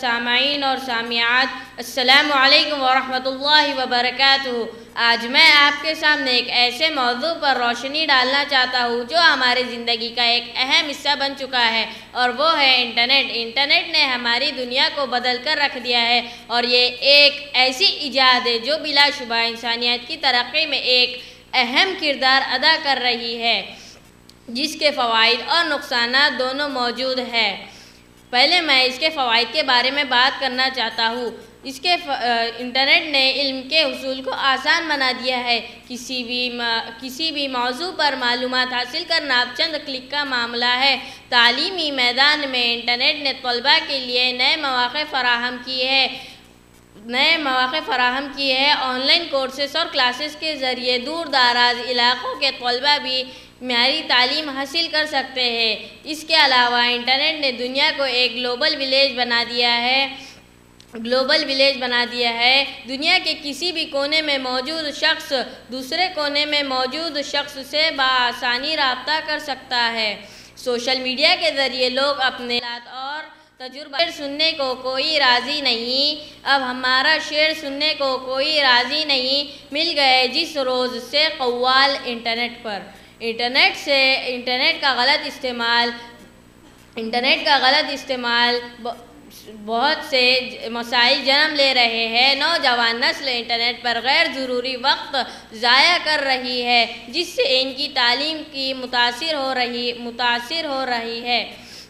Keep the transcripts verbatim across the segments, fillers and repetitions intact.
سامعین اور سامعات، السلام علیکم ورحمۃ اللہ وبرکاتہ۔ آج میں آپ کے سامنے ایک ایسے موضوع پر روشنی ڈالنا چاہتا ہوں جو ہماری زندگی کا ایک اہم حصہ بن چکا ہے، اور وہ ہے انٹرنیٹ۔ انٹرنیٹ نے ہماری دنیا کو بدل کر رکھ دیا ہے، اور یہ ایک ایسی ایجاد ہے جو بلا شبہ انسانیت کی ترقی میں ایک اہم کردار ادا کر رہی ہے، جس کے فوائد اور نقصانات دونوں موجود ہیں۔ پہلے میں اس کے فوائد کے بارے میں بات کرنا چاہتا ہوں۔ اس کے انٹرنیٹ نے علم کے حصول کو آسان بنا دیا ہے۔ کسی بھی کسی بھی موضوع پر معلومات حاصل کرنا اب چند کلک کا معاملہ ہے۔ تعلیمی میدان میں انٹرنیٹ نے طلباء کے لیے نئے مواقع فراہم کیے ہیں نئے مواقع فراہم کیے ہیں آن لائن کورسز اور کلاسز کے ذریعے دور دراز علاقوں کے طلباء بھی معیاری تعلیم حاصل کر سکتے ہیں۔ اس کے علاوہ انٹرنیٹ نے دنیا کو ایک گلوبل ولیج بنا دیا ہے گلوبل ولیج بنا دیا ہے دنیا کے کسی بھی کونے میں موجود شخص دوسرے کونے میں موجود شخص سے بآسانی رابطہ کر سکتا ہے۔ سوشل میڈیا کے ذریعے لوگ اپنے حالات اور تجربات سننے کو کوئی راضی نہیں اب ہمارا شعر سننے کو کوئی راضی نہیں مل گئے جس روز سے قوال انٹرنیٹ پر انٹرنیٹ سے انٹرنیٹ کا غلط استعمال انٹرنیٹ کا غلط استعمال بہت سے مسائل جنم لے رہے ہیں۔ نوجوان نسل انٹرنیٹ پر غیر ضروری وقت ضائع کر رہی ہے، جس سے ان کی تعلیم کی متاثر ہو رہی متاثر ہو رہی ہے۔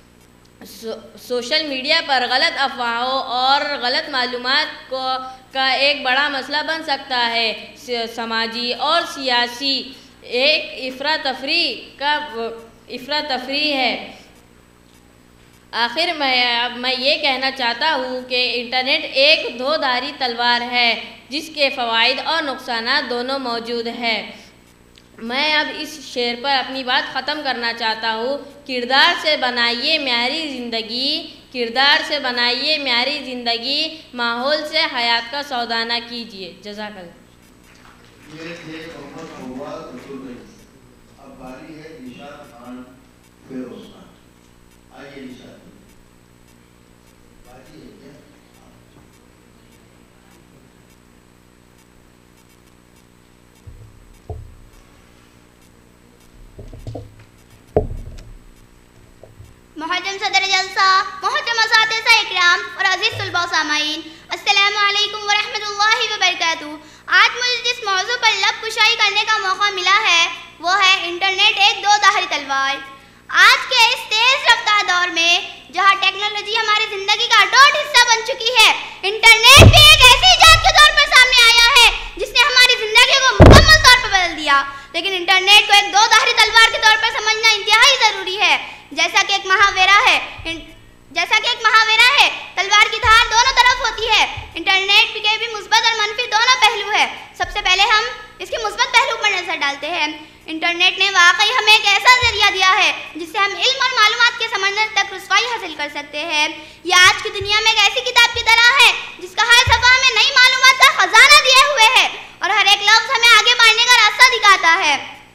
سوشل میڈیا پر غلط افواہوں اور غلط معلومات کو کا ایک بڑا مسئلہ بن سکتا ہے۔ سماجی اور سیاسی ایک افراتفری کا افراتفری ہے۔ آخر میں میں یہ کہنا چاہتا ہوں کہ انٹرنیٹ ایک دو دھاری تلوار ہے جس کے فوائد اور نقصانات دونوں موجود ہیں۔ میں اب اس شعر پر اپنی بات ختم کرنا چاہتا ہوں۔ کردار سے بنائیے معیاری زندگی کردار سے بنائیے معیاری زندگی ماحول سے حیات کا سودا نہ کیجیے۔ جزاک اللہ۔ اب باری ہے نشاط خان فیروز خان۔ آئیے نشاط باری ہے کیا؟ محترم صدر جلسہ، محترم اساتذہ اکرام اور عزیز طلباء و سامعین، السلام علیکم ورحمۃ اللہ وبرکاتہ۔ آج مجھے جس موضوع پر لب کشائی کرنے کا موقع ملا ہے وہ ہے انٹرنیٹ ایک دو دھاری تلوار۔ آج کے اس تیز رفتار دور میں جہاں ٹیکنالوجی ہماری زندگی کا اٹوٹ حصہ بن چکی ہے، انٹرنیٹ بھی ایک ایسی ایجاد کے طور پر سامنے آیا ہے جس نے ہماری زندگی کو مکمل طور پر بدل دیا۔ لیکن انٹرنیٹ کو ایک دو دھاری تلوار کے طور پر سمجھنا انتہائی ضروری ہے۔ جیسا کہ ایک محاورہ ہے جیسا کہ ایک محاورہ ہے تلوار کی دھار دونوں طرف ہوتی ہے۔ انٹرنیٹ کے بھی مثبت اور منفی دونوں پہلو ہے۔ سب سے پہلے ہم اس کے مثبت پہلو پر نظر ڈالتے ہیں۔ انٹرنیٹ نے واقعی ہمیں ایک ایسا ذریعہ دیا ہے جس سے ہم علم اور معلومات کے سمندر تک رسائی حاصل کر سکتے ہیں۔ یہ آج کی دنیا میں ایک ایسی کتاب کی طرح ہے جس کا ہر صفحہ ہمیں نئی معلومات کا خزانہ دیے ہوئے ہے اور ہر ایک لفظ ہمیں آگے بڑھنے کا راستہ دکھاتا ہے۔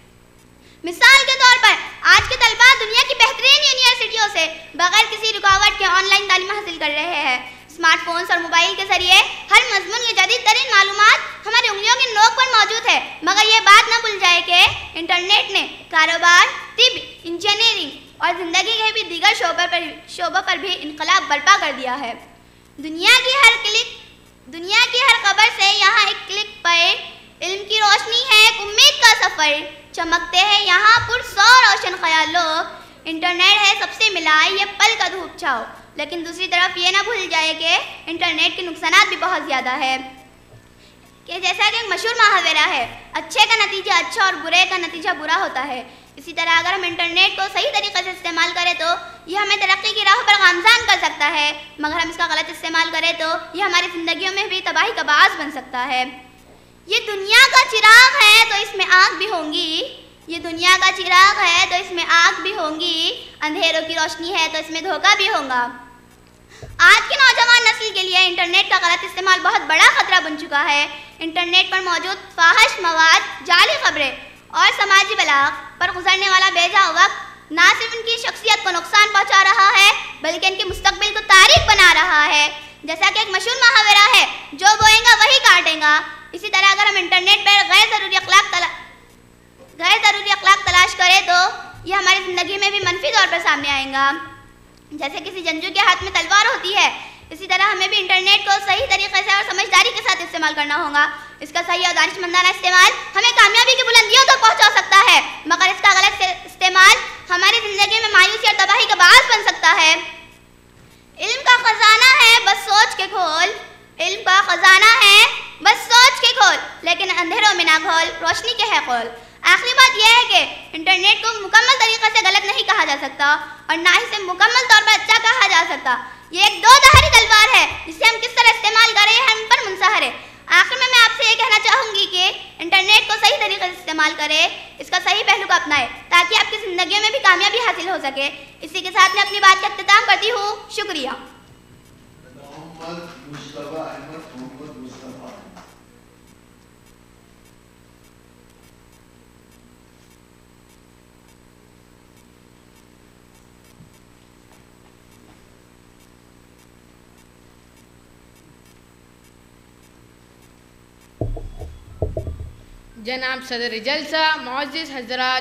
مثال کے طور پر آج کے طلباء دنیا کی بہترین یونیورسٹیوں سے بغیر کسی رکاوٹ کے آن لائن تعلیم حاصل کر رہے ہیں۔ اسمارٹ فونز اور موبائل کے ذریعے ہر مضمون کی جدید ترین معلومات ہماری انگلیوں کی نوک پر موجود ہے، مگر یہ بات نہ بھول جائے کہ انٹرنیٹ نے کاروبار، طب، انجینئرنگ اور زندگی کے بھی دیگر شعبوں پر شعبوں پر بھی انقلاب برپا کر دیا ہے۔ دنیا کی ہر کلک دنیا کی ہر خبر سے یہاں ایک کلک پر علم کی روشنی ہے، ایک امید کا سفر چمکتے ہیں یہاں پر سو روشن خیالوں۔ انٹرنیٹ ہے سب سے ملائی یہ پل کا دھوپ چھاؤ، لیکن دوسری طرف یہ نہ بھول جائے کہ انٹرنیٹ کے نقصانات بھی بہت زیادہ ہے۔ کہ جیسا کہ ایک مشہور محاورہ ہے، اچھے کا نتیجہ اچھا اور برے کا نتیجہ برا ہوتا ہے۔ اسی طرح اگر ہم انٹرنیٹ کو صحیح طریقے سے استعمال کریں تو یہ ہمیں ترقی کی راہ پر گامزن کر سکتا ہے، مگر ہم اس کا غلط استعمال کریں تو یہ ہماری زندگیوں میں بھی تباہی کا باعث بن سکتا ہے۔ یہ دنیا کا چراغ ہے تو اس میں آگ بھی ہوں گی یہ دنیا کا چراغ ہے تو اس میں آگ بھی ہوں گی اندھیروں کی روشنی ہے تو اس میں دھوکہ بھی ہوگا۔ آج کی نوجوان نسل کے لیے انٹرنیٹ کا غلط استعمال بہت بڑا خطرہ بن چکا ہے۔ انٹرنیٹ پر موجود فاحش مواد، جعلی خبریں اور سماجی بلاغ پر گزرنے والا بے جا وقت نہ صرف ان کی شخصیت کو نقصان پہنچا رہا ہے بلکہ ان کے مستقبل کو تاریک بنا رہا ہے۔ جیسا کہ ایک مشہور محاورہ ہے، جو بوئیں گا وہی کاٹیں گا، اسی طرح اگر ہم انٹرنیٹ پر غیر ضروری اخلاق تلا غیر ضروری اخلاق تلاش کریں تو یہ ہماری زندگی میں بھی منفی طور پر سامنے آئیں گا۔ جیسے کسی جنگجو کے ہاتھ میں تلوار ہوتی ہے، اسی طرح ہمیں بھی انٹرنیٹ کو صحیح طریقے سے اور سمجھداری کے ساتھ استعمال کرنا ہوگا۔ اس کا صحیح اور دانشمندانہ استعمال ہمیں کامیابی کی بلندیوں تک پہنچا سکتا ہے، مگر اس کا غلط استعمال ہماری زندگی میں مایوسی اور تباہی کا باعث بن سکتا ہے۔ علم کا خزانہ ہے بس سوچ کے کھول، علم کا خزانہ ہے بس سوچ کے کھول، لیکن اندھیروں میں نہ گھول، روشنی کے ہے قول۔ آخری بات یہ ہے کہ انٹرنیٹ کو مکمل طریقے سے غلط نہیں کہا جا سکتا اور نہ ہی اسے مکمل طور پر اچھا کہا جا سکتا۔ یہ ایک دو دھاری تلوار ہے جسے ہم کس طرح استعمال کریں یہ ہم پر منحصر ہے۔ آخر میں میں آپ سے یہ کہنا چاہوں گی کہ انٹرنیٹ کو صحیح طریقے سے استعمال کرے، اس کا صحیح پہلو کو اپنائے تاکہ آپ کی زندگی میں بھی کامیابی حاصل ہو سکے۔ اسی کے ساتھ میں اپنی بات کا اختتام کرتی ہوں۔ شکریہ۔ محمد مصطفیٰ احمد محمد مصطفیٰ جناب صدر جلسہ، معزز حضرات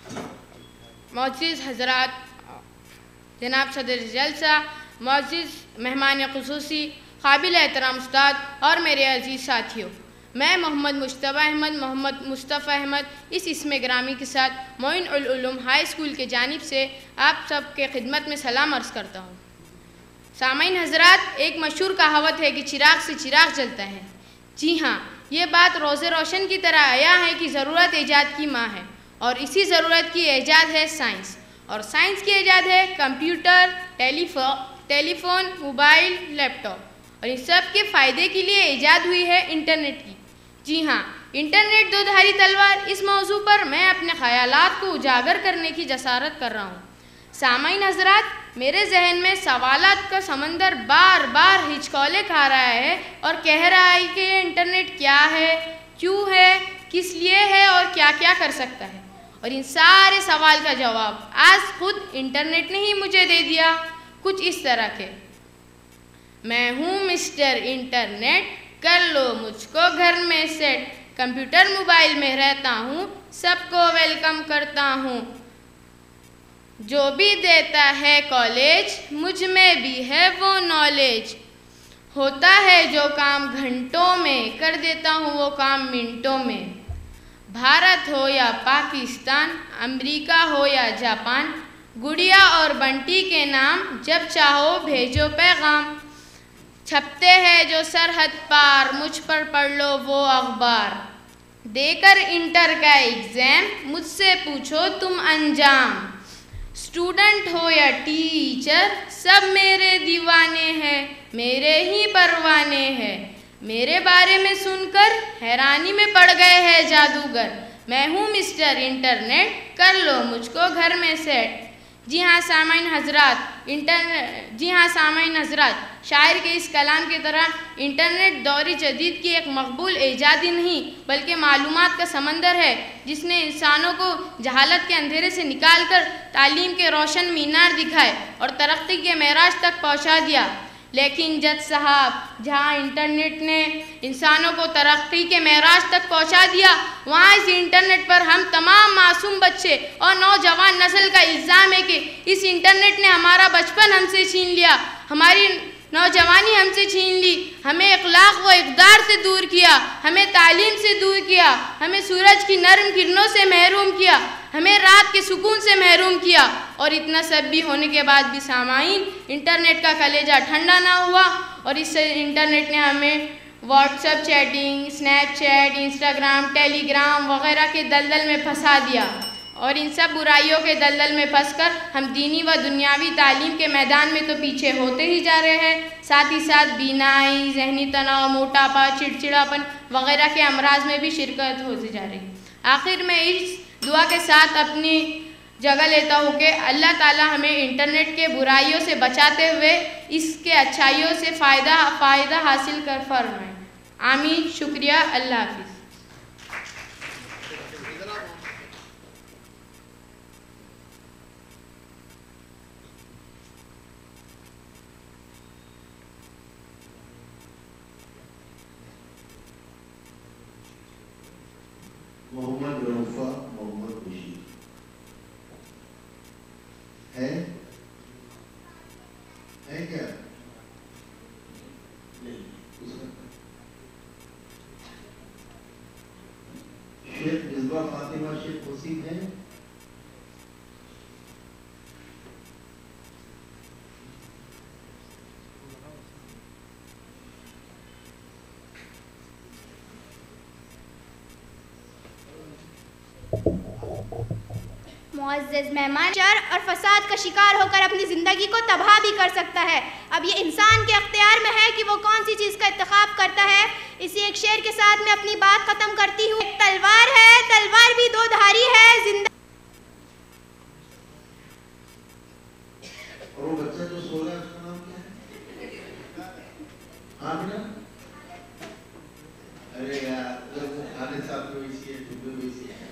معزز حضرات جناب صدر جلسہ، معزز مہمان خصوصی، قابل احترام استاد اور میرے عزیز ساتھیوں، میں محمد مجتبیٰ احمد محمد مصطفیٰ احمد اس اسم گرامی کے ساتھ معین العلوم ہائی اسکول کے جانب سے آپ سب کے خدمت میں سلام عرض کرتا ہوں۔ سامعین حضرات، ایک مشہور کہاوت ہے کہ چراغ سے چراغ جلتا ہے۔ جی ہاں، یہ بات روز روشن کی طرح آیا ہے کہ ضرورت ایجاد کی ماں ہے، اور اسی ضرورت کی ایجاد ہے سائنس، اور سائنس کی ایجاد ہے computer, tele telephone, mobile, laptop, اور ان سب کے فائدے کے لیے ایجاد ہوئی ہے انٹرنیٹ کی۔ جی ہاں، انٹرنیٹ دو دھاری تلوار، اس موضوع پر میں اپنے خیالات کو اجاگر کرنے کی جسارت کر رہا ہوں۔ سامعین حضرات، میرے ذہن میں سوالات کا سمندر بار بار ہچکولے کھا رہا ہے اور کہہ رہا ہے کہ یہ انٹرنیٹ کیا ہے، کیوں ہے، کس لیے ہے اور کیا کیا کر سکتا ہے، اور ان سارے سوال کا جواب آج خود انٹرنیٹ نے ہی مجھے دے دیا، کچھ اس طرح کے: میں ہوں مسٹر انٹرنیٹ، کر لو مجھ کو گھر میں سیٹ، کمپیوٹر موبائل میں رہتا ہوں، سب کو ویلکم کرتا ہوں، جو بھی دیتا ہے کالج مجھ میں بھی ہے وہ نالج، ہوتا ہے جو کام گھنٹوں میں کر دیتا ہوں وہ کام منٹوں میں، بھارت ہو یا پاکستان، امریکہ ہو یا جاپان، گڑیا اور بنٹی کے نام جب چاہو بھیجو پیغام، چھپتے ہیں جو سرحد پار مجھ پر پڑھ لو وہ اخبار، دے کر انٹر کا ایگزام مجھ سے پوچھو تم انجام، اسٹوڈنٹ ہو یا ٹیچر سب میرے دیوانے ہیں، میرے ہی پروانے ہیں، میرے بارے میں سن کر حیرانی میں پڑ گئے ہیں جادوگر، میں ہوں مسٹر انٹرنیٹ، کر لو مجھ کو گھر میں سیٹ۔ جی ہاں سامعین حضرات انٹر جی ہاں سامعین حضرات شاعر کے اس کلام کی طرح انٹرنیٹ دور جدید کی ایک مقبول ایجاد ہی نہیں بلکہ معلومات کا سمندر ہے، جس نے انسانوں کو جہالت کے اندھیرے سے نکال کر تعلیم کے روشن مینار دکھائے اور ترقی کے معراج تک پہنچا دیا۔ لیکن جج صاحب، جہاں انٹرنیٹ نے انسانوں کو ترقی کے معراج تک پہنچا دیا، وہاں اس انٹرنیٹ پر ہم تمام معصوم بچے اور نوجوان نسل کا الزام ہے کہ اس انٹرنیٹ نے ہمارا بچپن ہم سے چھین لیا، ہماری نوجوانی ہم سے چھین لی، ہمیں اخلاق و اقدار سے دور کیا، ہمیں تعلیم سے دور کیا، ہمیں سورج کی نرم کرنوں سے محروم کیا، ہمیں رات کے سکون سے محروم کیا، اور اتنا سب بھی ہونے کے بعد بھی سامعین انٹرنیٹ کا کلیجہ ٹھنڈا نہ ہوا، اور اس سے انٹرنیٹ نے ہمیں WhatsApp chatting, Snapchat, Instagram, Telegram وغیرہ کے دلدل میں پھنسا دیا، اور ان سب برائیوں کے دلدل میں پھنس کر ہم دینی و دنیاوی تعلیم کے میدان میں تو پیچھے ہوتے ہی جا رہے ہیں، ساتھ ہی ساتھ بینائی، ذہنی تناؤ، موٹاپا، چڑچڑاپن وغیرہ کے امراض میں بھی شرکت ہوتی جا رہی ہے۔ آخر میں اس دعا کے ساتھ اپنی جگہ لیتا ہوں کہ اللہ تعالیٰ ہمیں انٹرنیٹ کے برائیوں سے بچاتے ہوئے اس کے اچھائیوں سے فائدہ فائدہ حاصل کر فرمائیں۔ آمین۔ شکریہ۔ اللہ حافظ۔ है क्या? शेख मिसबा फातिमा शेख वसीम है? मुअज़्ज़ज़ मेहमान, शर और फसाद का शिकार होकर अपनी ज़िंदगी को तबाह भी कर सकता है। अब ये इंसान के अख्तियार में है कि वो कौन सी चीज़ का इंतखाब करता है। इसी एक शेर के साथ मैं अपनी बात ख़त्म करती हूँ। एक तलवार है, तलवार भी दो धारी है। जिंदा और वो बच्चा जो सो रहा है उसका नाम क्या है? हाँ बेटा? अरे यार, जब वो खाने साथ में वैसी है, तुम भी वैसी है।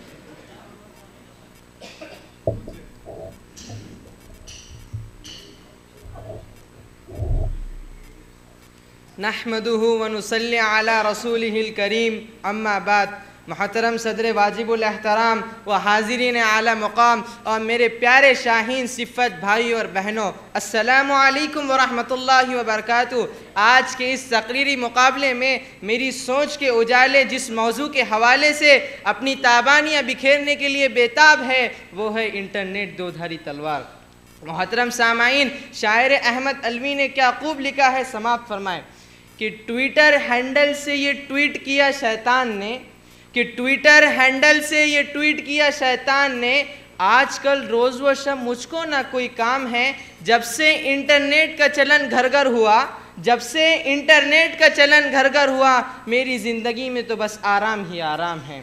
नहमदुहु व नुसल्ली अला रसूलिहिल करीम, अम्मा बाद। मुहतरम सदर वाजिबुल एहतराम व हाज़िरीन आला मुकाम और मेरे प्यारे शाहीन सिफ़त भाई और बहनों, अस्सलामु अलैकुम व रहमतुल्लाहि व बरकातुहू। आज के इस तकरीरी मुकाबले में मेरी सोच के उजाले जिस मौजू के हवाले से अपनी ताबानियाँ बिखेरने के लिए बेताब है, वो है इंटरनेट दो धारी तलवार। मुहतरम सामाईन, शायर अहमद अलवी ने क्या खूब लिखा है, समाप्त फरमाएं कि ट्विटर हैंडल से ये ट्वीट किया शैतान ने कि ट्विटर हैंडल से ये ट्वीट किया शैतान ने आजकल रोज़ व शब मुझको ना कोई काम है। जब से इंटरनेट का चलन घर घर हुआ जब से इंटरनेट का चलन घर घर हुआ मेरी ज़िंदगी में तो बस आराम ही आराम है।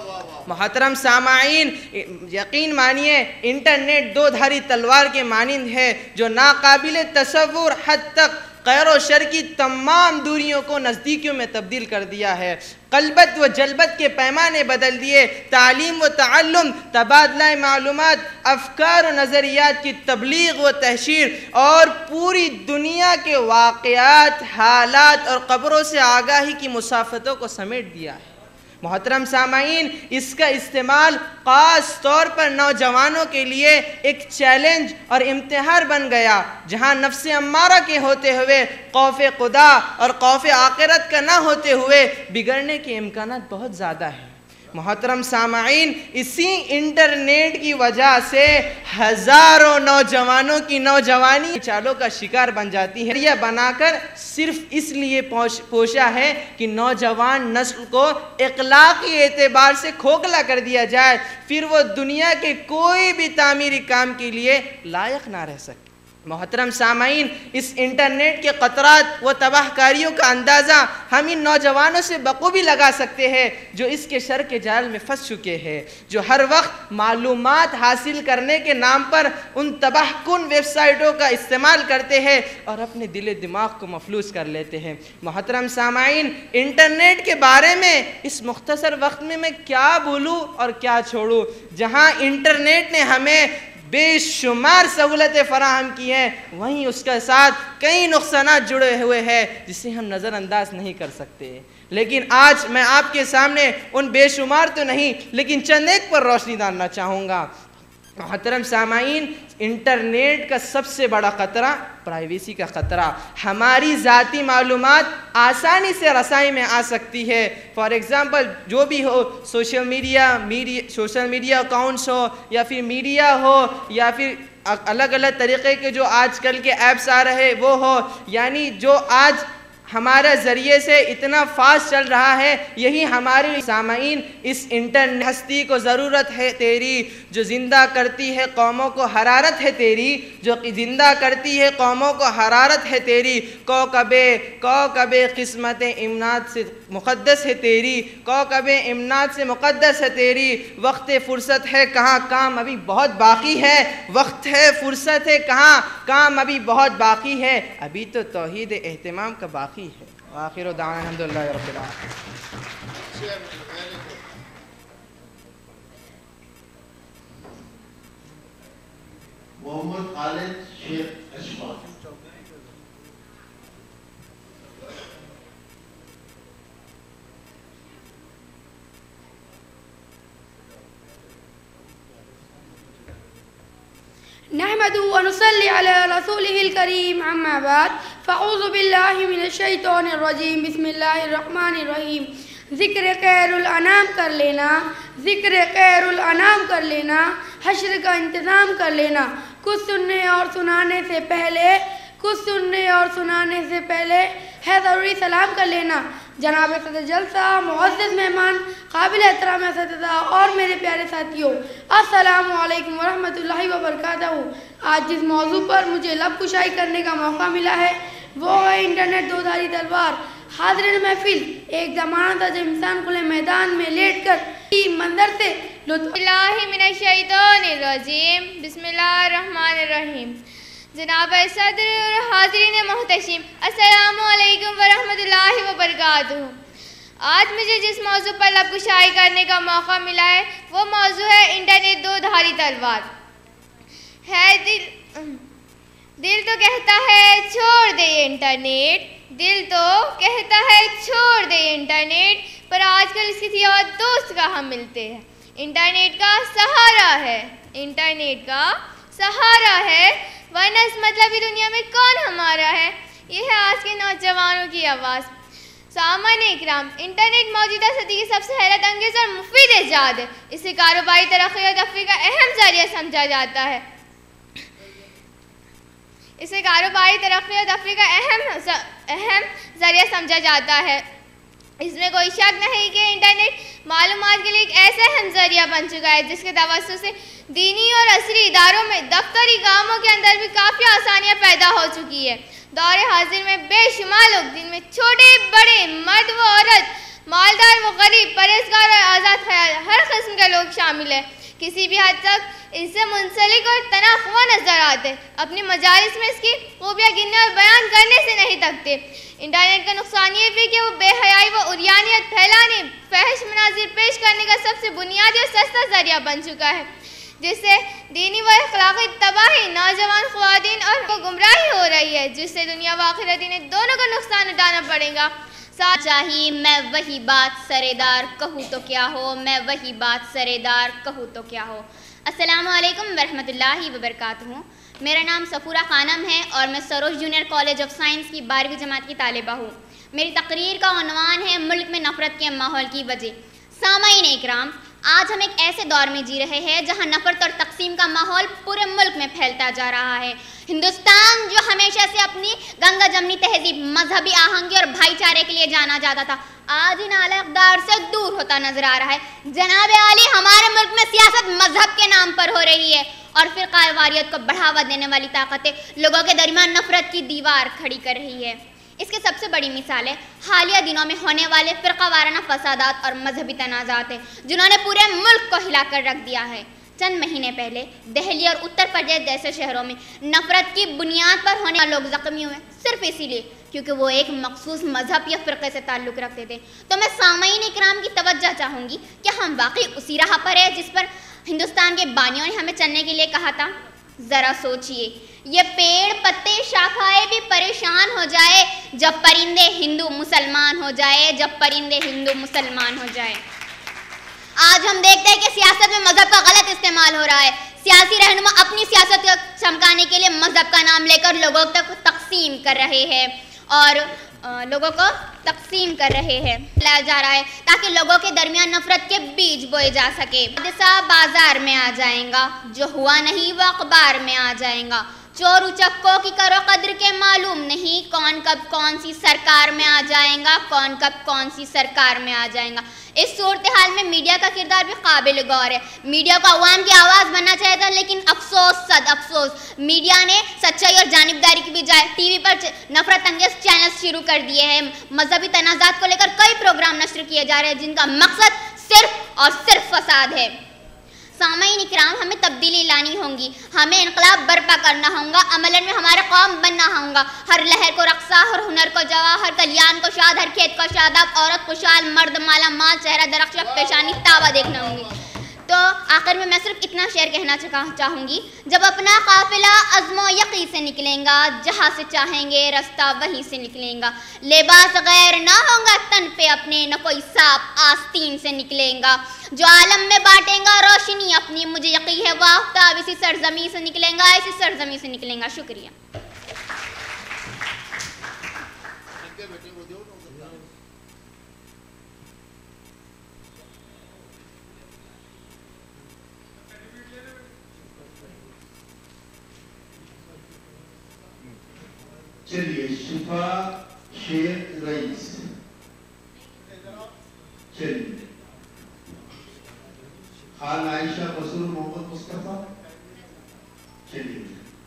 मुहतरम सामाईन, यकीन मानिए इंटरनेट दो धारी तलवार के मानिंद है जो नाकाबिल तसव्वुर हद तक खैर व शर की तमाम दूरियों को नज़दीकियों में तब्दील कर दिया है। कलबत व जलबत के पैमाने बदल दिए। तालीम व ताल्लुम, तबादला मालूमात, अफकार व नज़रियात की तबलीग व तहशीर और पूरी दुनिया के वाक़यात, हालात और क़बरों से आगाही की मुसाफ़तों को समेट दिया है। मोहतरम सामाईन, इसका इस्तेमाल ख़ास तौर पर नौजवानों के लिए एक चैलेंज और इम्तिहान बन गया, जहां नफ्स अम्मारा के होते हुए खौफ खुदा और खौफ आखिरत का ना होते हुए बिगड़ने के इम्कानात बहुत ज़्यादा है। मोहतरम सामाईन, इसी इंटरनेट की वजह से हज़ारों नौजवानों की नौजवानी चालों का शिकार बन जाती है। यह बनाकर सिर्फ इसलिए पोषा है कि नौजवान नस्ल को इखलाकी एतबार से खोखला कर दिया जाए, फिर वो दुनिया के कोई भी तामीरी काम के लिए लायक ना रह सके। मोहतरम सामाईन, इस इंटरनेट के क़तरात व तबाहकारियों का अंदाज़ा हम इन नौजवानों से बखूबी लगा सकते हैं जो इसके शर के जाल में फंस चुके हैं, जो हर वक्त मालूमात हासिल करने के नाम पर उन तबाहकुन वेबसाइटों का इस्तेमाल करते हैं और अपने दिल दिमाग को मफलूस कर लेते हैं। मोहतरम सामाईन, इंटरनेट के बारे में इस मुख्तसर वक्त में मैं क्या बोलूँ और क्या छोड़ूँ। जहाँ इंटरनेट ने हमें बेशुमार सहूलतें फराहम की हैं, वहीं उसके साथ कई नुकसानात जुड़े हुए हैं जिसे हम नज़रअंदाज नहीं कर सकते। लेकिन आज मैं आपके सामने उन बेशुमार तो नहीं लेकिन चंद एक पर रोशनी डालना चाहूँगा। मोहतरम सामाईन, इंटरनेट का सबसे बड़ा ख़तरा प्राइवेसी का ख़तरा। हमारी ज़ाती मालूमात आसानी से रसाई में आ सकती है। फॉर एग्ज़ाम्पल, जो भी हो, social media media social media accounts हो या फिर मीडिया हो या फिर अलग अलग तरीक़े के जो आजकल के ऐप्स आ रहे वो हो, यानी जो आज हमारे ज़रिए से इतना फास्ट चल रहा है, यही हमारे सामाईन इस इंटरनेट हस्ती को ज़रूरत है तेरी, जो ज़िंदा करती है कौमों को हरारत है तेरी, जो ज़िंदा करती है कौमों को हरारत है तेरी। कौकबे कौकबे क़िस्मत इमनात से मुक़द्दस है तेरी, कौकबे इमनात से मुक़द्दस है तेरी। वक्त फ़ुर्सत है कहाँ, काम अभी बहुत बाकी है। वक्त है फ़ुर्सत है कहाँ, काम अभी बहुत बाकी है। अभी तो तौहीद एहतिमाम का बाकी है। आखिर दाना अल्हम्दुलिल्लाह रब्बिल आलमीन। मोहम्मद खालिद शेख अशफाक। नहमदुहु نحمده ونصلي على رسوله الكريم أما بعد فأعوذ بالله من الشیطان الرجیم بسم اللہ الرحمن الرحیم ذکر خیر الانام کر لینا ذکر خیر الانام کر لینا حشر کا انتظام کر لینا کچھ سننے اور سنانے سے پہلے کچھ سننے اور سنانے سے پہلے ہے ضروری سلام کر لینا جناب صدر جلسہ معزز مہمان قابل احترام اساتذہ اور میرے پیارے ساتھیوں السلام علیکم ورحمۃ اللہ وبرکاتہ آج جس موضوع پر مجھے لب کشائی کرنے کا موقع ملا ہے وہ ہے انٹرنیٹ دو دھاری تلوار حاضرین محفل ایک زمانہ تھا جب انسان کھلے میدان میں لیٹ کر منظر سے لطف اللہ من الشیطان الرجیم بسم اللہ الرحمن الرحیم جناب صدر اور حاضرین محتشم السلام علیکم ورحمۃ اللہ وبرکاتہ آج مجھے جس موضوع پر لب کشائی کرنے کا موقع ملا ہے وہ موضوع ہے انٹرنیٹ دو دھاری تلوار ہے دل دل تو کہتا ہے چھوڑ دے انٹرنیٹ دل تو کہتا ہے چھوڑ دے انٹرنیٹ پر آج کل اس کسی اور دوست کا ہم ملتے ہیں انٹرنیٹ کا سہارا ہے انٹرنیٹ کا سہارا ہے ورنہ اس مطلبی دنیا میں کون ہمارا ہے یہ ہے آج کے نوجوانوں کی آواز سامعین اکرام انٹرنیٹ موجودہ صدی کی سب سے حیرت انگیز اور مفید ایجاد ہے اسے کاروباری ترقی اور تفریح کا اہم ذریعہ سمجھا جاتا ہے اسے کاروباری ترقی اور تفریح کا اہم اہم ذریعہ سمجھا جاتا ہے اس میں کوئی شک نہیں کہ انٹرنیٹ معلومات کے لیے ایک ایسا اہم ذریعہ بن چکا ہے جس کے توسط سے دینی اور عصری اداروں میں دفتری کاموں کے اندر بھی کافی آسانیاں پیدا ہو چکی ہے دور حاضر میں بے شمار لوگ جن میں چھوٹے بڑے مرد و عورت مالدار و غریب پرہیزگار اور آزاد خیال ہر قسم کے لوگ شامل ہیں کسی بھی حد تک اس سے منسلک اور تناخواہ نظر آتے اپنی مجالس میں اس کی خوبیاں گننے اور بیان کرنے سے نہیں تھکتے انٹرنیٹ کا نقصان یہ بھی کہ وہ بے حیائی و عریانیت پھیلانے فحش مناظر پیش کرنے کا سب سے بنیادی اور سستا ذریعہ بن چکا ہے جس سے دینی و اخلاقی تباہی نوجوان خواتین اور کو گمراہی ہو رہی ہے جس سے دنیا و آخرت انہیں دونوں کا نقصان اٹھانا پڑے گا چاہیے میں وہی بات سرے دار کہوں تو کیا ہو میں وہی بات سرے دار کہوں تو کیا ہو السلام علیکم ورحمۃ اللہ وبرکاتہ میرا نام سفورہ خانم ہے اور میں Sarosh junior college of science کی بارہویں جماعت کی طالبہ ہوں میری تقریر کا عنوان ہے ملک میں نفرت کے ماحول کی وجہ سامعین اکرام آج ہم ایک ایسے دور میں جی رہے ہیں جہاں نفرت اور تقسیم کا ماحول پورے ملک میں پھیلتا جا رہا ہے ہندوستان جو ہمیشہ سے اپنی گنگا جمنی تہذیب مذہبی آہنگی اور بھائی چارے کے لیے جانا جاتا تھا آج ان اعلی اقدار سے دور ہوتا نظر آ رہا ہے جناب عالی ہمارے ملک میں سیاست مذہب کے نام پر ہو رہی ہے اور فرقہ واریت کو بڑھاوا دینے والی طاقتیں لوگوں کے درمیان نفرت کی دیوار کھڑی کر رہی ہے اس کی سب سے بڑی مثال ہے حالیہ دنوں میں ہونے والے فرقہ وارانہ فسادات اور مذہبی تنازعات ہیں جنہوں نے پورے ملک کو ہلا کر رکھ دیا ہے چند مہینے پہلے دہلی اور اتر پردیش جیسے شہروں میں نفرت کی بنیاد پر ہونے والے لوگ زخمی ہوئے صرف اسی لیے کیونکہ وہ ایک مخصوص مذہب یا فرقے سے تعلق رکھتے تھے تو میں سامعین اکرام کی توجہ چاہوں گی کہ ہم واقعی اسی راہ پر ہیں جس پر ہندوستان کے بانیوں نے ہمیں چلنے کے لیے کہا تھا ذرا سوچئے یہ پیڑ پتے شاخائیں بھی پریشان ہو جائے جب پرندے ہندو مسلمان ہو جائے جب پرندے ہندو مسلمان ہو جائے آج ہم دیکھتے ہیں کہ سیاست میں مذہب کا غلط استعمال ہو رہا ہے سیاسی رہنما اپنی سیاست کو چمکانے کے لیے مذہب کا نام لے کر لوگوں تک تقسیم کر رہے ہیں اور لوگوں کو تقسیم کر رہے ہیں لایا جا رہا ہے تاکہ لوگوں کے درمیان نفرت کے بیج بوئے جا سکے حادثہ بازار میں آ جائیں گا جو ہوا نہیں وہ اخبار میں آ جائیں گا چور اچکوں کی کرو قدر کے معلوم نہیں کون کب کون سی سرکار میں آ جائیں گا کون کب کون سی سرکار میں آ جائیں گا اس صورتحال میں میڈیا کا کردار بھی قابل غور ہے میڈیا کو عوام کی آواز بننا چاہیے تھا لیکن افسوس صد افسوس میڈیا نے سچائی اور جانبداری کی بجائے ٹی وی پر نفرت انگیز چینلز شروع کر دیے ہیں مذہبی تنازعات کو لے کر کئی پروگرام نشر کیے جا رہے ہیں جن کا مقصد صرف اور صرف فساد ہے سامعین اکرام ہمیں تبدیلی لانی ہوں گی ہمیں انقلاب برپا کرنا ہوگا عملاً میں ہمارا قوم بننا ہوگا ہر لہر کو رقصہ ہر ہنر کو جوا ہر کلیان کو شاد ہر کھیت کو شاداب عورت خوشحال مرد مالا مال چہرہ درخشق پیشانی تابہ دیکھنا ہوں گی تو آخر میں میں صرف اتنا شعر کہنا چاہوں گی، جب اپنا قافلہ عزم و یقین سے نکلیں گا، جہاں سے چاہیں گے رستہ وہیں سے نکلیں گا، لباس غیر نہ ہوں گا تن پہ اپنے، نہ کوئی سانپ آستین سے نکلیں گا، جو عالم میں بانٹیں گا روشنی اپنی، مجھے یقین ہے وہ آفتاب اسی سرزمین سے نکلیں گا، اسی سرزمین سے نکلیں گا۔ شکریہ۔ چلیے شفا شیر رئیس، چلیے خال عائشہ مسرور محمد مصطفیٰ، چلیے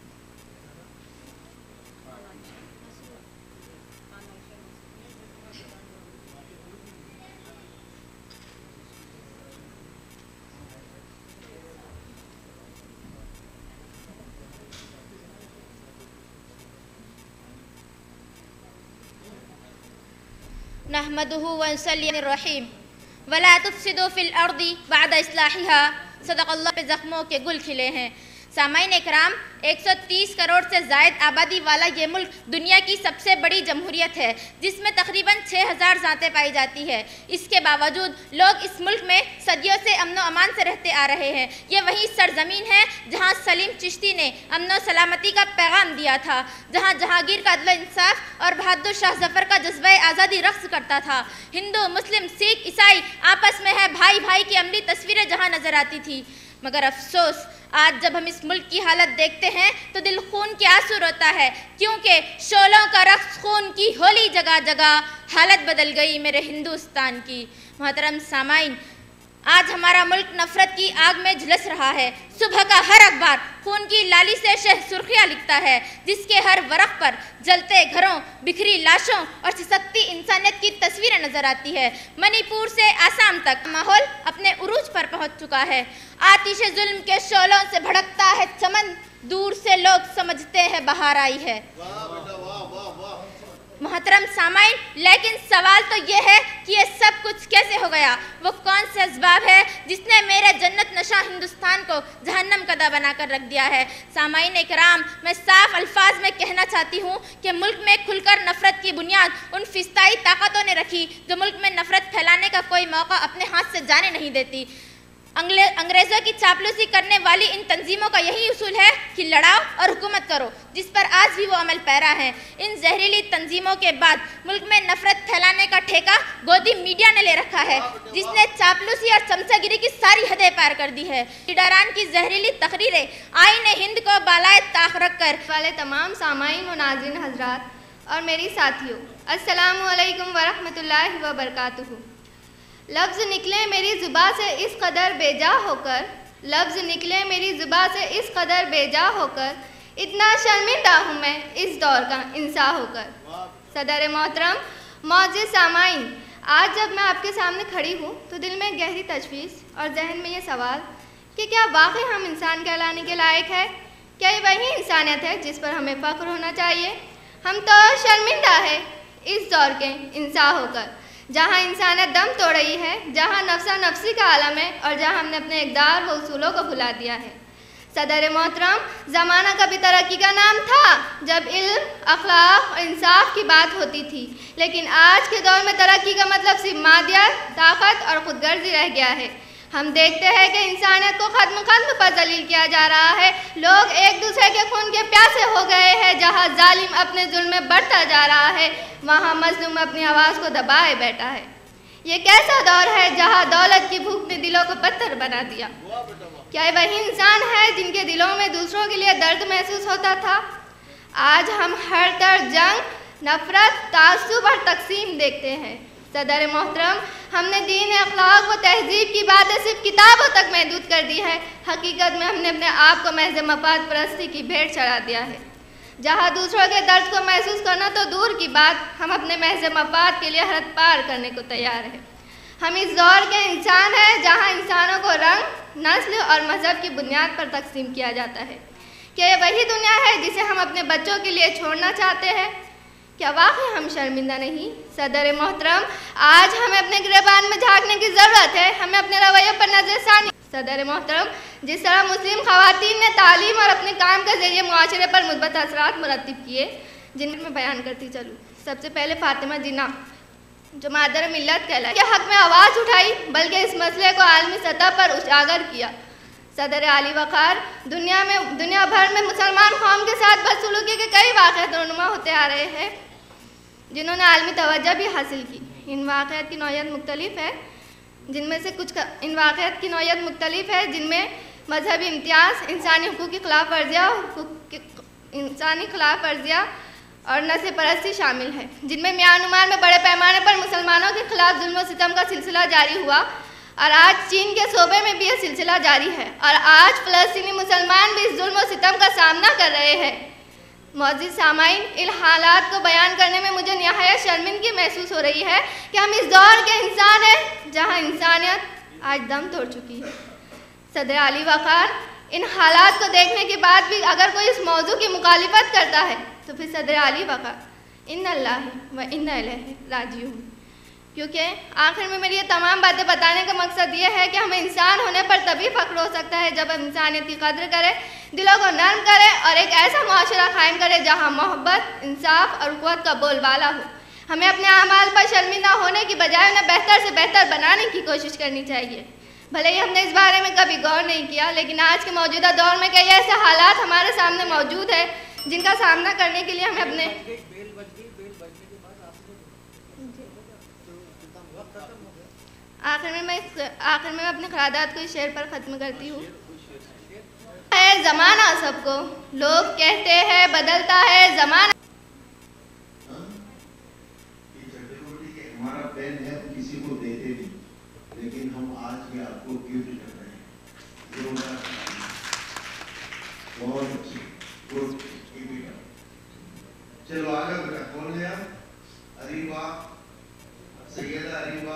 نحمده ونصلي الرحیم ولا تفسدوا فی الارض بعد اصلاحها، صدق اللہ پہ زخموں کے گل کھلے ہیں۔ سامعین اکرام، ایک سو تیس کروڑ سے زائد آبادی والا یہ ملک دنیا کی سب سے بڑی جمہوریت ہے، جس میں تقریباً چھ ہزار ذاتیں پائی جاتی ہے۔ اس کے باوجود لوگ اس ملک میں صدیوں سے امن و امان سے رہتے آ رہے ہیں۔ یہ وہی سرزمین ہے جہاں سلیم چشتی نے امن و سلامتی کا پیغام دیا تھا، جہاں جہانگیر کا عدل و انصاف اور بہادر شاہ ظفر کا جذبہ آزادی رقص کرتا تھا۔ ہندو، مسلم، سکھ، عیسائی آپس میں ہے بھائی بھائی کی عملی تصویریں جہاں نظر آتی تھی۔ مگر افسوس، آج جب ہم اس ملک کی حالت دیکھتے ہیں تو دل خون کے آنسو روتا ہے، کیونکہ شعلوں کا رقص خون کی ہولی جگہ جگہ، حالت بدل گئی میرے ہندوستان کی۔ محترم سامعین، آج ہمارا ملک نفرت کی آگ میں جھلس رہا ہے۔ صبح کا ہر اخبار خون کی لالی سے شہ سرخیاں لکھتا ہے، جس کے ہر ورق پر جلتے گھروں، بکھری لاشوں اور سسکتی انسانیت کی تصویریں نظر آتی ہے۔ منی پور سے آسام تک ماحول اپنے عروج پر پہنچ چکا ہے۔ آتش ظلم کے شعلوں سے بھڑکتا ہے چمن، دور سے لوگ سمجھتے ہیں بہار آئی ہے۔ محترم سامعین، لیکن سوال تو یہ ہے کہ یہ سب کچھ کیسے ہو گیا؟ وہ کون سے اسباب ہے جس نے میرے جنت نشاں ہندوستان کو جہنم کدہ بنا کر رکھ دیا ہے؟ سامعین اکرام، میں صاف الفاظ میں کہنا چاہتی ہوں کہ ملک میں کھل کر نفرت کی بنیاد ان فسطائی طاقتوں نے رکھی جو ملک میں نفرت پھیلانے کا کوئی موقع اپنے ہاتھ سے جانے نہیں دیتی۔ انگریزوں کی چاپلوسی کرنے والی ان تنظیموں کا یہی اصول ہے کہ لڑاؤ اور حکومت کرو، جس پر آج بھی وہ عمل پیرا ہیں۔ ان زہریلی تنظیموں کے بعد ملک میں نفرت پھیلانے کا ٹھیکہ گودی میڈیا نے لے رکھا ہے، جس نے چاپلوسی اور چمچہ گیری کی ساری حدیں پار کر دی ہے۔ لیڈران کی زہریلی تقریریں آئین ہند کو بالائے طاق رکھ کر والے تمام سامعین و ناظرین حضرات اور میری ساتھیوں، السلام علیکم ورحمۃ اللہ وبرکاتہ۔ لفظ نکلے میری زباں سے اس قدر بے جا ہو کر، لفظ نکلے میری زباں سے اس قدر بے جا ہو کر، اتنا شرمندہ ہوں میں اس دور کا انسان ہو کر۔ صدر محترم، معزز سامعین، آج جب میں آپ کے سامنے کھڑی ہوں تو دل میں گہری تشویش اور ذہن میں یہ سوال کہ کیا واقعی ہم انسان کہلانے کے لائق ہے؟ کیا یہ وہی انسانیت ہے جس پر ہمیں فخر ہونا چاہیے؟ ہم تو شرمندہ ہے اس دور کے انسان ہو کر، جہاں انسانیت دم توڑ رہی ہے، جہاں نفسا نفسی کا عالم ہے اور جہاں ہم نے اپنے اقدار و اصولوں کو بھلا دیا ہے۔ صدر محترم، زمانہ کبھی ترقی کا نام تھا جب علم، اخلاق اور انصاف کی بات ہوتی تھی، لیکن آج کے دور میں ترقی کا مطلب صرف مادیات، طاقت اور خود غرضی رہ گیا ہے۔ ہم دیکھتے ہیں کہ انسانیت کو ختم ختم پر ذلیل کیا جا رہا ہے، لوگ ایک دوسرے کے خون کے پیاسے ہو گئے ہیں۔ جہاں ظالم اپنے ظلم میں بڑھتا جا رہا ہے، وہاں مظلوم اپنی آواز کو دبائے بیٹھا ہے۔ یہ کیسا دور ہے جہاں دولت کی بھوک نے دلوں کو پتھر بنا دیا؟ کیا یہ وہی انسان ہے جن کے دلوں میں دوسروں کے لیے درد محسوس ہوتا تھا؟ آج ہم ہر طرف جنگ، نفرت، تعصب اور تقسیم دیکھتے ہیں۔ صدر محترم، ہم نے دین، اخلاق و تہذیب کی باتیں صرف کتابوں تک محدود کر دی ہے، حقیقت میں ہم نے اپنے آپ کو محض مفاد پرستی کی بھیٹ چڑھا دیا ہے۔ جہاں دوسروں کے درد کو محسوس کرنا تو دور کی بات، ہم اپنے محض مفاد کے لیے حد پار کرنے کو تیار ہیں۔ ہم اس دور کے انسان ہیں جہاں انسانوں کو رنگ، نسل اور مذہب کی بنیاد پر تقسیم کیا جاتا ہے۔ کیا یہ وہی دنیا ہے جسے ہم اپنے بچوں کے لیے چھوڑنا چاہتے ہیں؟ کیا واقعی ہم شرمندہ نہیں؟ صدر محترم، آج ہمیں اپنے گریبان میں جھانکنے کی ضرورت ہے، ہمیں اپنے رویے پر نظر ثانی صدر محترم، جس طرح مسلم خواتین نے تعلیم اور اپنے کام کے ذریعے معاشرے پر مثبت اثرات مرتب کیے، جن میں بیان کرتی چلوں۔ سب سے پہلے فاطمہ جناح، جو مادر ملت کہلائی، کے حق میں آواز اٹھائی، بلکہ اس مسئلے کو عالمی سطح پر اجاگر کیا۔ صدر علی وقار، دنیا میں دنیا بھر میں مسلمان قوم کے ساتھ بدسلوکی کے کئی واقعات رونما ہوتے آ رہے ہیں، جنہوں نے عالمی توجہ بھی حاصل کی۔ ان واقعات کی نوعیت مختلف ہے، جن میں سے کچھ ان واقعات کی نوعیت مختلف ہے جن میں مذہبی امتیاز، انسانی حقوق کی خلاف ورزیاں انسانی خلاف ورزیاں اور نسل پرستی شامل ہے، جن میں میانمار میں بڑے پیمانے پر مسلمانوں کے خلاف ظلم و ستم کا سلسلہ جاری ہوا، اور آج چین کے صوبے میں بھی یہ سلسلہ جاری ہے، اور آج فلسطینی مسلمان بھی اس ظلم و ستم کا سامنا کر رہے ہیں۔ معزز سامعین، ان حالات کو بیان کرنے میں مجھے نہایت شرمندگی محسوس ہو رہی ہے کہ ہم اس دور کے انسان ہیں جہاں انسانیت آج دم توڑ چکی ہے۔ صدر علی وقار، ان حالات کو دیکھنے کے بعد بھی اگر کوئی اس موضوع کی مخالفت کرتا ہے تو پھر صدر علی وقار، ان اللہ و انا الیہ راجعون۔ کیونکہ آخر میں میری یہ تمام باتیں بتانے کا مقصد یہ ہے کہ ہمیں انسان ہونے پر تبھی فخر ہو سکتا ہے جب ہم انسانیت کی قدر کریں، دلوں کو نرم کریں اور ایک ایسا معاشرہ قائم کریں جہاں محبت، انصاف اور قوت کا بول بالا ہو۔ ہمیں اپنے اعمال پر شرمندہ ہونے کی بجائے انہیں بہتر سے بہتر بنانے کی کوشش کرنی چاہیے۔ بھلے ہی ہم نے اس بارے میں کبھی غور نہیں کیا، لیکن آج کے موجودہ دور میں کئی ایسے حالات ہمارے سامنے موجود ہیں جن کا سامنا کرنے کے لیے ہمیں اپنے آخر میں میں آخر میں اپنے خیالات کو اس شعر پر ختم کرتی ہوں۔ ہے زمانہ سب کو، لوگ کہتے ہیں بدلتا ہے زمانہ۔ ہمارا پین ہے کسی کو دیتے بھی، لیکن ہم آج بھی آپ کو گفٹ کر رہے ہیں۔ بہت اچھی گڈ، چلو آگے بیٹا، کون ہے آپ؟ اریبا، سیدہ اریبا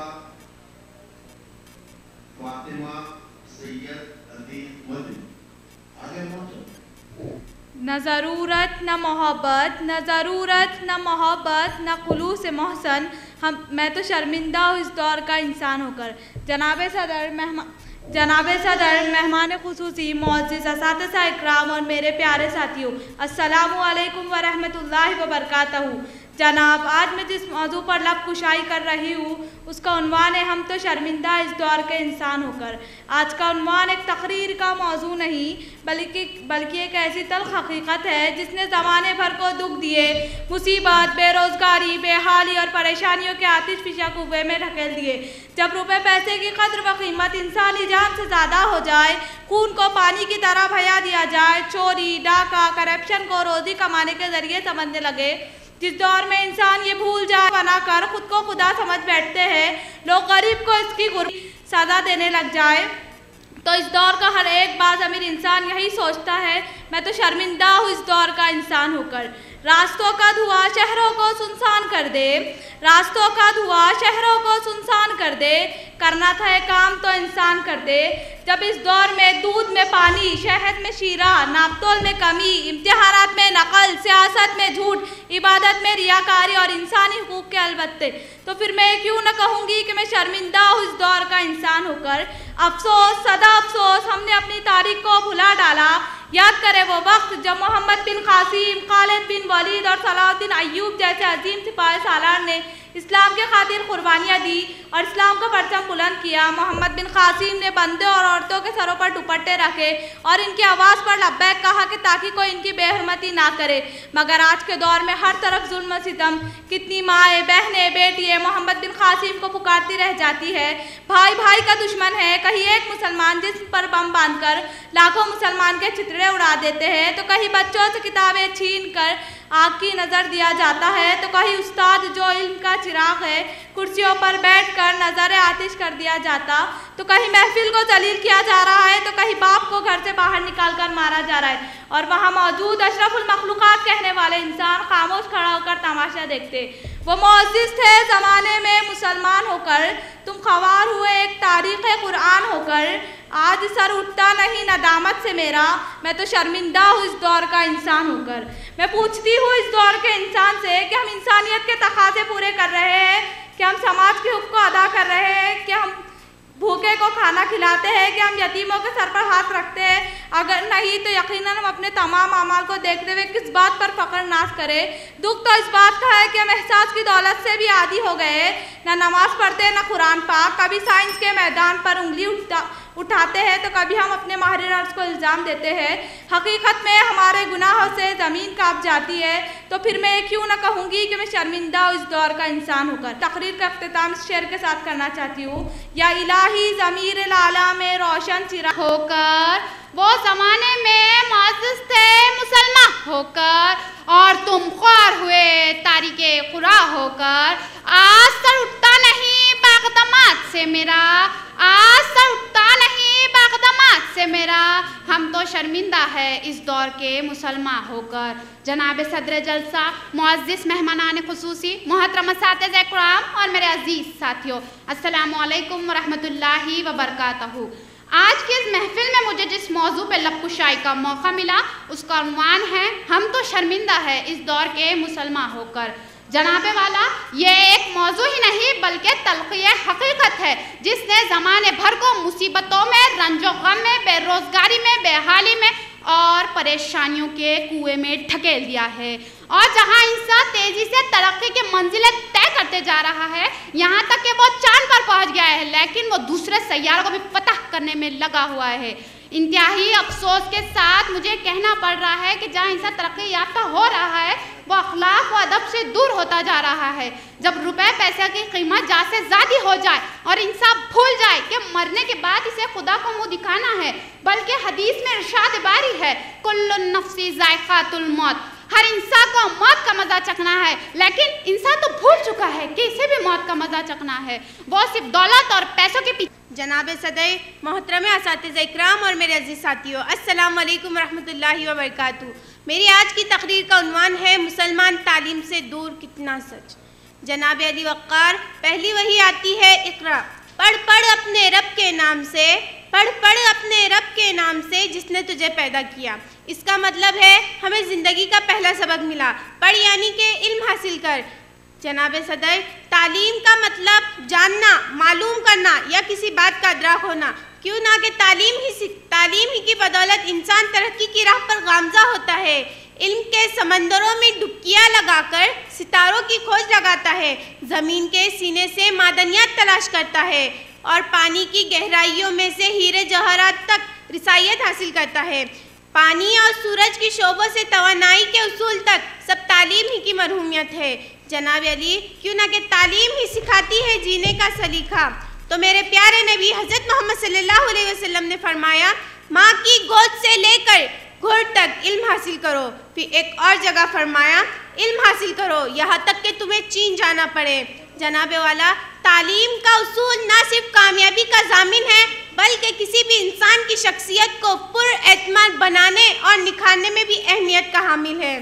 فاطمہ سید عدیب مدنی، آگے پہنچو۔ نہ ضرورت نہ محبت، نہ ضرورت نہ محبت، نہ خلوص محسن، ہم میں تو شرمندہ ہوں اس دور کا انسان ہو کر۔ جناب صدر مہمان جناب صدر مہمان خصوصی، معزز اساتذہ اکرام اور میرے پیارے ساتھیوں، السلام علیکم ورحمۃ اللہ وبرکاتہ۔ جناب، آج میں جس موضوع پر لب کشائی کر رہی ہوں اس کا عنوان ہے ہم تو شرمندہ اس دور کے انسان ہو کر۔ آج کا عنوان ایک تقریر کا موضوع نہیں بلکہ بلکہ ایک ایسی تلخ حقیقت ہے جس نے زمانے بھر کو دکھ دیے، مصیبت، بے روزگاری، بے حالی اور پریشانیوں کے آتش فشاں کنویں میں ڈھکیل دیے۔ جب روپے پیسے کی قدر و قیمت انسانی جان سے زیادہ ہو جائے، خون کو پانی کی طرح بہا دیا جائے، چوری، ڈاکہ، کرپشن کو روزی کمانے کے ذریعے سمجھنے لگے، جس دور میں انسان یہ بھول جائے بنا کر خود کو خدا سمجھ بیٹھتے ہیں، لوگ غریب کو اس کی غربت سزا دینے لگ جائے، تو اس دور کا ہر ایک باز امیر انسان یہی سوچتا ہے میں تو شرمندہ ہوں اس دور کا انسان ہو کر۔ راستوں کا دھواں شہروں کو سنسان کر دے، راستوں کا دھواں شہروں کو سنسان کر دے، کرنا تھا ایک کام تو انسان کر دے۔ جب اس دور میں دودھ میں پانی، شہد میں شیرہ، ناپ تول میں کمی، امتحانات میں نقل، سیاست میں جھوٹ، عبادت میں ریاکاری اور انسانی حقوق کے البتے، تو پھر میں کیوں نہ کہوں گی کہ میں شرمندہ ہوں اس دور کا انسان ہو کر۔ افسوس، صدا افسوس، ہم نے اپنی تاریخ کو بھلا ڈالا۔ یاد کرے وہ وقت جب محمد بن قاسم، خالد بن ولید اور صلاح الدین ایوب جیسے عظیم سپاہ سالار نے اسلام کے خاطر قربانیاں دی اور اسلام کا پرچم بلند کیا۔ محمد بن قاسم نے بندوں اور عورتوں کے سروں پر دوپٹے رکھے اور ان کی آواز پر لبیک کہا کہ تاکہ کوئی ان کی بے حرمتی نہ کرے، مگر آج کے دور میں ہر طرف ظلم و ستم، کتنی مائیں، بہنیں، بیٹیاں محمد بن قاسم کو پکارتی رہ جاتی ہے۔ بھائی بھائی کا دشمن ہے، کہیں ایک مسلمان جسم پر بم باندھ کر لاکھوں مسلمان کے چترے اڑا دیتے ہیں، تو کہیں بچوں سے کتابیں چھین کر آگ کی نظر دیا جاتا ہے، تو کہیں استاد جو علم کا چراغ ہے کرسیوں پر بیٹھ کر نظر آتش کر دیا جاتا، تو کہیں محفل کو ذلیل کیا جا رہا ہے، تو کہیں باپ کو گھر سے باہر نکال کر مارا جا رہا ہے، اور وہاں موجود اشرف المخلوقات کہنے والے انسان خاموش کھڑا ہو کر تماشا دیکھتے۔ وہ معزز تھے زمانے میں مسلمان ہو کر، تم خوار ہوئے ایک تاریخ قرآن ہو کر، آج سر اٹھتا نہیں ندامت سے میرا، میں تو شرمندہ ہوں اس دور کا انسان ہو کر۔ میں پوچھتی ہوں اس دور کے انسان سے کہ ہم انسانیت کے تقاضے پورے کر رہے ہیں، کہ ہم سماج کے حقوق کو ادا کر رہے ہیں، کہ ہم भूखे को खाना खिलाते हैं, कि हम यतीमों के सर पर हाथ रखते हैं? अगर नहीं तो यकीनन हम अपने तमाम अमाल को देखते हुए किस बात पर फख्र नाज करें। दुख तो इस बात का है कि हम एहसास की दौलत से भी आदी हो गए, ना नमाज पढ़ते ना कुरान पाक। कभी साइंस के मैदान पर उंगली उठा उठाते हैं तो कभी हम अपने माहिर नर्स को इल्ज़ाम देते हैं। हकीकत में हमारे गुनाहों से ज़मीन कांप जाती है, तो फिर मैं क्यों ना कहूँगी कि मैं शर्मिंदा हूँ इस दौर का इंसान होकर। तकरीर का अख्तिताम इस शेर के साथ करना चाहती हूँ। या इलाही ज़मीर लाला में रोशन चिरा होकर वो ज़माने में मुअज़्ज़िज़ थे मुसलमान होकर, और तुम ख्वार हुए तारीके कुरा होकर। आज सर उठता नहीं बागदमात से मेरा, आज सर उठता नहीं बागदमात से मेरा। हम तो शर्मिंदा है इस दौर के मुसलमान होकर। जनाब सदर जलसा, मुअज़्ज़िज़ मेहमानान खुसूसी, मोहतरम असातिज़ा इकराम और मेरे अजीज़ साथियों, अस्सलामु अलैकुम वरहमतुल्लाहि वबरकातहू। आज की इस महफिल में मुझे जिस मौजू पे लबकुशाई का मौका मिला उसका उन्वान है हम तो शर्मिंदा है इस दौर के मुसलमान होकर। जनाबे वाला, ये एक मौजू ही नहीं बल्कि तलक़ी हकीकत है जिसने ज़माने भर को मुसीबतों में, रंजो गम में, बेरोज़गारी में, बेहाली में और परेशानियों के कुएं में ढकेल दिया है। और जहाँ इंसान तेज़ी से तरक्की की मंजिलें तय करते जा रहा है, यहाँ तक कि वो चांद पर पहुँच गया है, लेकिन वो दूसरे सैयारों को भी फतह करने में लगा हुआ है। इंतहाई अफसोस के साथ मुझे कहना पड़ रहा है कि जहाँ इंसान तरक्की याफ्ता हो रहा है वो अखलाक व अदब से दूर होता जा रहा है। जब रुपए पैसे की कीमत जा से ज़्यादा हो जाए और इंसान भूल जाए कि मरने के बाद इसे खुदा को मुंह दिखाना है, बल्कि हदीस में इरशाद बारी है, कुल्लु नफ्सी ज़ायक़ातुल मौत, हर इंसान को मौत का मज़ा चखना है। लेकिन इंसान तो भूल चुका है कि इसे भी मौत का मज़ा चखना है। वो सिर्फ दौलत और पैसों के पीछे। जनाब सदर, मोहतरम असातिज़ा इकराम और मेरे अजीज़ साथियों, अस्सलामु अलैकुम रहमतुल्लाहि व बरकातहू। मेरी आज की तकरीर का उन्वान है मुसलमान तालीम से दूर कितना सच। जनाब अली वक़्क़ार, पहली वही आती है इक़रा, पढ़ पढ़ अपने रब के नाम से, पढ़ पढ़ अपने रब के नाम से जिसने तुझे पैदा किया। इसका मतलब है हमें ज़िंदगी का पहला सबक मिला, पढ़ यानी कि इल्म हासिल कर। जनाब सदर, तालीम का मतलब जानना, मालूम करना या किसी बात का अदराक होना। क्यों ना कि तालीम ही तालीम ही की बदौलत इंसान तरक्की की राह पर गामज़ा होता है। इल्म के समंदरों में डुबकियाँ लगाकर सितारों की खोज लगाता है, ज़मीन के सीने से मादनियात तलाश करता है और पानी की गहराइयों में से हीरे जवाहरात तक रिसायत हासिल करता है। पानी और सूरज की शोबों से तवानाई के उसूल तक सब तालीम ही की मरहूमियत है। जनाब अली, क्यों ना कि तालीम ही सिखाती है जीने का सलीका। तो मेरे प्यारे नबी हज़रत मोहम्मद सल्लल्लाहु अलैहि वसल्लम ने फरमाया, माँ की गोद से लेकर घुड़ तक इल्म हासिल करो। फिर एक और जगह फरमाया, इल्म हासिल करो यहाँ तक कि तुम्हें चीन जाना पड़े। जनाबे वाला, तालीम का उसूल ना सिर्फ कामयाबी का ज़ामिन है बल्कि किसी भी इंसान की शख्सियत को पुरएतमाद बनाने और निखारने में भी अहमियत का हामिल है।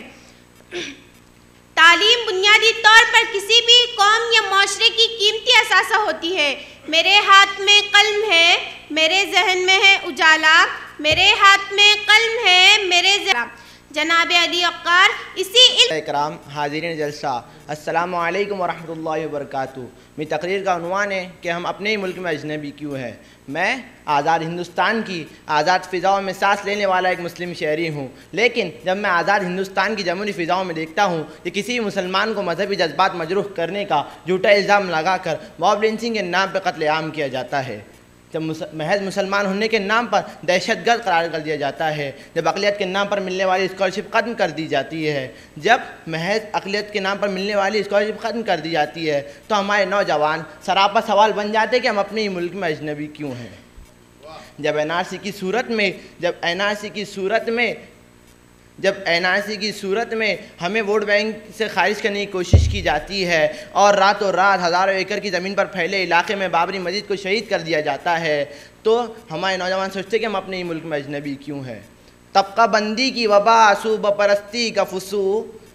तालीम बुनियादी तौर पर किसी भी कौम या माशरे की कीमती असासा होती है। मेरे हाथ में कलम है, मेरे जहन में है उजाला, मेरे हाथ में कलम है, मेरे जनाब अली वक़्क़ार, इसी इकराम हाज़िरीन जलसा, अस्सलामु अलैकुम वरहमतुल्लाहि वबरकातुहू। मेरी तकरीर का उन्वान है कि हम अपने ही मुल्क में अजनबी क्यों है। मैं आज़ाद हिंदुस्तान की आज़ाद फ़िज़ाओं में सांस लेने वाला एक मुस्लिम शहरी हूँ, लेकिन जब मैं आज़ाद हिंदुस्तान की जमहूरी फ़िज़ाओं में देखता हूँ कि किसी भी मुसलमान को मजहबी जज्बात मजरूह करने का झूठा इल्ज़ाम लगाकर मॉब लिंचिंग के नाम पर कत्ल आम किया जाता है, जब महज मुसलमान होने के नाम पर दहशतगर्द करार कर दिया जाता है, जब अक़लियत के नाम पर मिलने वाली स्कॉलरशिप ख़त्म कर दी जाती है, जब महज अक़लियत के नाम पर मिलने वाली स्कॉलरशिप ख़त्म कर दी जाती है, तो हमारे नौजवान सरापा सवाल बन जाते हैं कि हम अपने ही मुल्क में अजनबी क्यों हैं। जब एन आर सी की सूरत में जब एन आर सी की सूरत में जब एन आर सी की सूरत में हमें वोट बैंक से खारिज करने की कोशिश की जाती है और रातों रात हज़ारों एकड़ की ज़मीन पर फैले इलाके में बाबरी मस्जिद को शहीद कर दिया जाता है, तो हमारे नौजवान सोचते कि हम अपने ही मुल्क में अजनबी क्यों हैं। तबका बंदी की वबा, सूबा परस्ती का फुसू,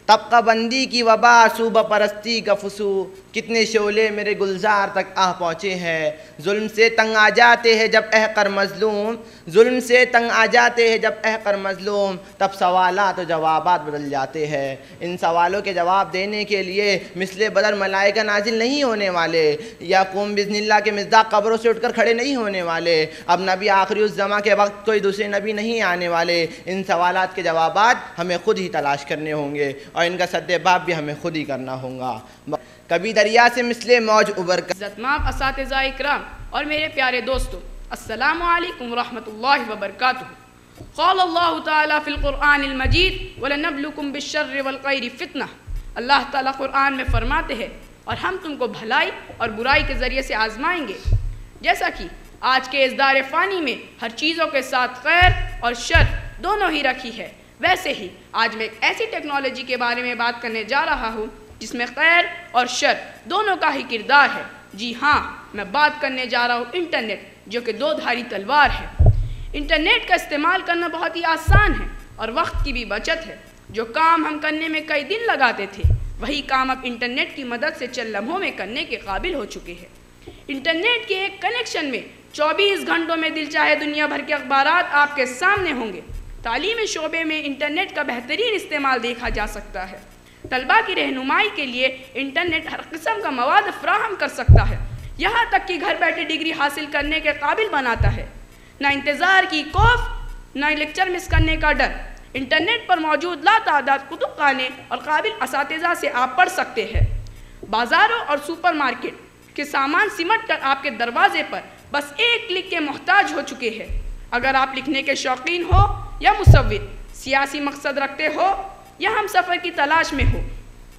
طبقہ بندی کی وبا، صوبہ پرستی کا فسو، کتنے شعلے میرے گلزار تک آ پہنچے ہیں۔ ظلم سے تنگ آ جاتے ہیں جب احقر مظلوم، ظلم سے تنگ آ جاتے ہیں جب احقر مظلوم، تب سوالات و جوابات بدل جاتے ہیں۔ ان سوالوں کے جواب دینے کے لیے مثل بدر ملائکہ نازل نہیں ہونے والے، یا قوم بزن اللہ کے مصداق قبروں سے اٹھ کر کھڑے نہیں ہونے والے، اب نبی آخری الزماں کے وقت کوئی دوسرے نبی نہیں آنے والے۔ ان سوالات کے جوابات ہمیں خود ہی تلاش کرنے ہوں گے اور ان کا سد باب بھی ہمیں خود ہی کرنا ہوگا۔ کبھی دریا سے مثل موج ابھر کر عزت مآب اساتذہ اکرام اور میرے پیارے دوستو، السلام علیکم ورحمۃ اللہ وبرکاتہ۔ قال اللہ تعالیٰ فی القرآن المجید وَلَنَبْلُكُمْ بِالشَّرِّ وَالْخَيْرِ فِتْنَةً۔ اللہ تعالیٰ قرآن میں فرماتے ہیں اور ہم تم کو بھلائی اور برائی کے ذریعے سے آزمائیں گے۔ جیسا کہ آج کے اس دار فانی میں ہر چیزوں کے ساتھ خیر اور شر دونوں ہی رکھی ہے، ویسے ہی آج میں ایک ایسی ٹیکنالوجی کے بارے میں بات کرنے جا رہا ہوں جس میں خیر اور شر دونوں کا ہی کردار ہے۔ جی ہاں، میں بات کرنے جا رہا ہوں انٹرنیٹ، جو کہ دو دھاری تلوار ہے۔ انٹرنیٹ کا استعمال کرنا بہت ہی آسان ہے اور وقت کی بھی بچت ہے۔ جو کام ہم کرنے میں کئی دن لگاتے تھے، وہی کام اب انٹرنیٹ کی مدد سے چند لمحوں میں کرنے کے قابل ہو چکے ہیں۔ انٹرنیٹ کے ایک کنیکشن میں چوبیس گھنٹوں میں دل چاہے دنیا بھر کے اخبارات آپ کے سامنے ہوں گے۔ تعلیمی شعبے میں انٹرنیٹ کا بہترین استعمال دیکھا جا سکتا ہے۔ طلباء کی رہنمائی کے لیے انٹرنیٹ ہر قسم کا مواد فراہم کر سکتا ہے، یہاں تک کہ گھر بیٹھے ڈگری حاصل کرنے کے قابل بناتا ہے۔ نہ انتظار کی خوف، نہ لیکچر مس کرنے کا ڈر۔ انٹرنیٹ پر موجود لا تعداد کتب خانے اور قابل اساتذہ سے آپ پڑھ سکتے ہیں۔ بازاروں اور سپر مارکیٹ کے سامان سمٹ کر آپ کے دروازے پر بس ایک کلک کے محتاج ہو چکے ہیں۔ اگر آپ لکھنے کے شوقین ہو یا مصور، سیاسی مقصد رکھتے ہو یا ہم سفر کی تلاش میں ہو،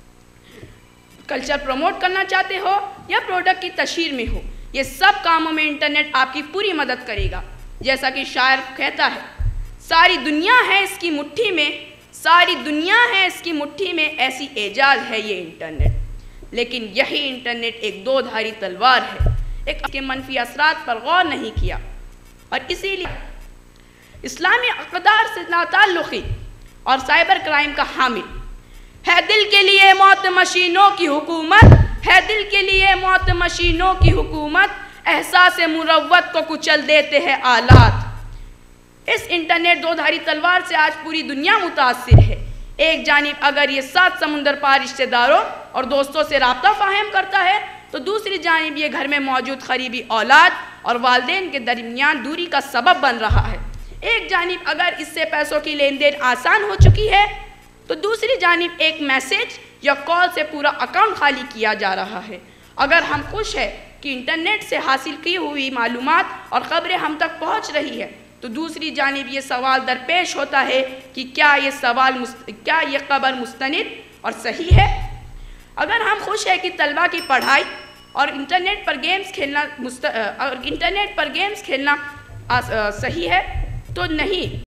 کلچر پروموٹ کرنا چاہتے ہو یا پروڈکٹ کی تشہیر میں ہو، یہ سب کاموں میں انٹرنیٹ آپ کی پوری مدد کرے گا۔ جیسا کہ شاعر کہتا ہے، ساری دنیا ہے اس کی مٹھی میں، ساری دنیا ہے اس کی مٹھی میں، ایسی اعجاز ہے یہ انٹرنیٹ۔ لیکن یہی انٹرنیٹ ایک دو دھاری تلوار ہے، ایک کے منفی اثرات پر غور نہیں کیا، اور اسی لیے اسلامی اقدار سے ناتعلقی اور سائبر کرائم کا حامل ہے۔ دل کے لیے موت مشینوں کی حکومت ہے، دل کے لیے موت مشینوں کی حکومت، احساس مروت کو کچل دیتے ہیں آلات۔ اس انٹرنیٹ دو دھاری تلوار سے آج پوری دنیا متاثر ہے۔ ایک جانب اگر یہ سات سمندر پار رشتہ داروں اور دوستوں سے رابطہ فراہم کرتا ہے، تو دوسری جانب یہ گھر میں موجود قریبی اولاد اور والدین کے درمیان دوری کا سبب بن رہا ہے۔ ایک جانب اگر اس سے پیسوں کی لین دین آسان ہو چکی ہے، تو دوسری جانب ایک میسج یا کال سے پورا اکاؤنٹ خالی کیا جا رہا ہے۔ اگر ہم خوش ہیں کہ انٹرنیٹ سے حاصل کی ہوئی معلومات اور خبریں ہم تک پہنچ رہی ہے، تو دوسری جانب یہ سوال درپیش ہوتا ہے کہ کیا یہ سوال مست... کیا یہ خبر مستند اور صحیح ہے؟ اگر ہم خوش ہیں کہ طلباء کی پڑھائی اور انٹرنیٹ پر گیمز کھیلنا مست... انٹرنیٹ پر گیمز کھیلنا صحیح ہے، تو نہیں۔